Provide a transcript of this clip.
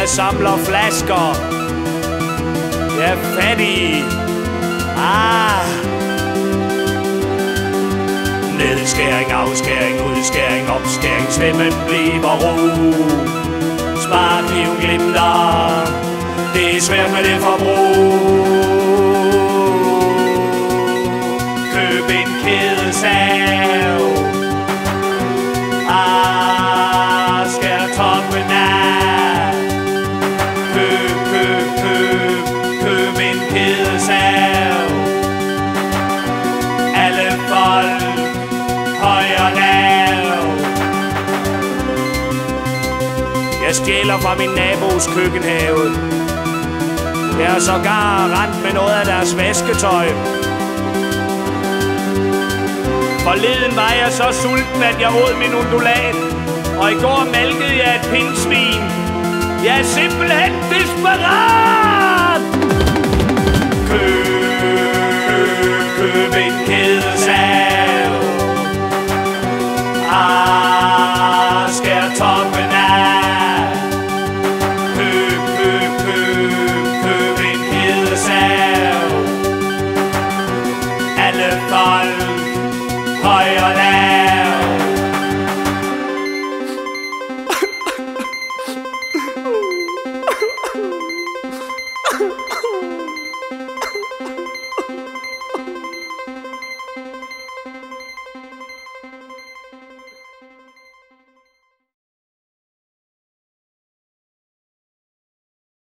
samler flasker. Jeg er fattig. Nedskæring, afskæring, udskæring, opskæring. Stemmen bliver ro. Sparkliv glimter. Det er svært med det forbrug. Køb en kædesav. Skær toppen af. Køb en kædesav. Alle folk, høj og lav. Jeg stjæler fra min nabos køkkenhave. Jeg er sågar rendt med noget af deres vasketøj. Forleden var jeg så sulten, at jeg åd min undulat. Og i går malkede jeg et pindsvin. Jeg er simpelthen desperat. Køb en kædesav.